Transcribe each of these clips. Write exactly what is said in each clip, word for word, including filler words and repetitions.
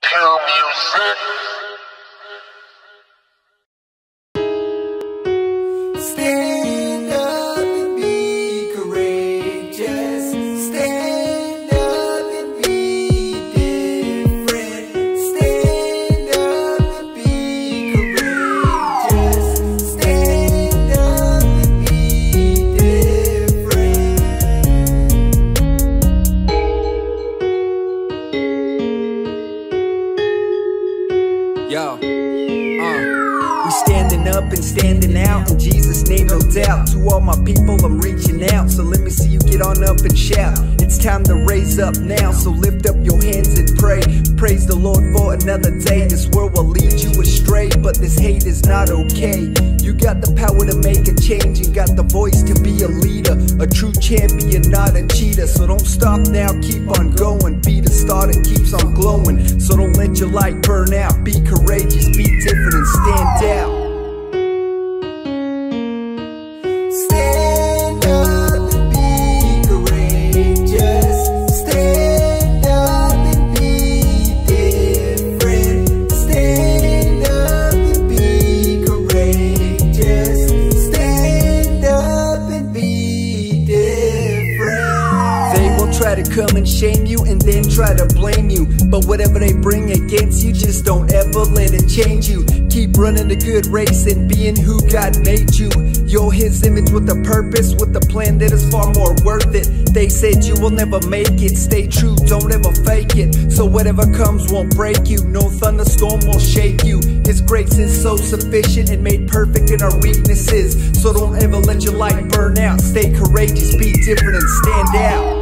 Kill music. Stand up and be courageous. Stand up and be different. Stand up and be courageous. Stand up and be different. Yo, uh, we standing up and standing out in Jesus' name, no doubt. To all my people, I'm reaching out. So let me see you get on up and shout. It's time to raise up now. So lift up your hands and pray. Praise the Lord for another day. This world will lead you astray, but this hate is not okay. You got the power to make a change and got the voice to be a leader, a true champion, not a cheater. So don't stop now, keep on going. Be the star that keeps on glowing. So don't let your light burn out. Be courageous, be different, and stand out. Stand up and be courageous. Stand up and be different. Stand up and be courageous. Stand up and be different. They will try to come and shame you and then try to blame you, but whatever they bring against you, just don't ever let it change you. Keep running the good race and being who God made you. You're His image with a purpose, with a plan that is far more worth it. They said you will never make it. Stay true, don't ever fake it. So whatever comes won't break you. No thunderstorm will shake you. His grace is so sufficient and made perfect in our weaknesses. So don't ever let your light burn out. Stay courageous, be different, and stand out.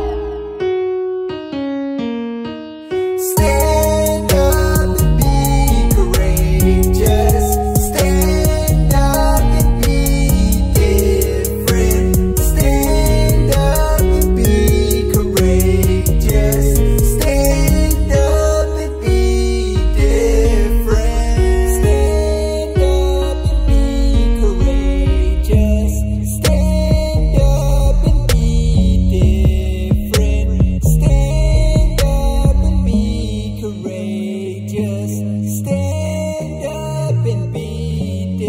Stand up and be courageous. Stand up and be different. Stand up and be courageous. Stand up and be different. Stand up and be courageous. Stand up and be different. Stand up and be courageous. Stand up and be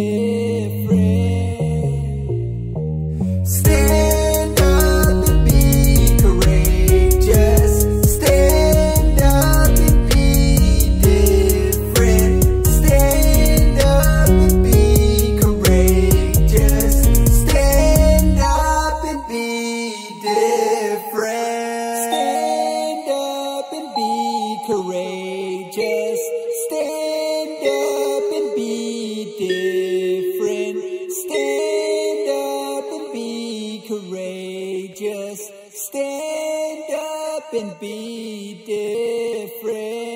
different. Stand up and be courageous. Stand up and be different. Stand up and be courageous. Stand up and be different. Stand up and be courageous. Stand up and be different. Stand up and be courageous. Stand up and be different.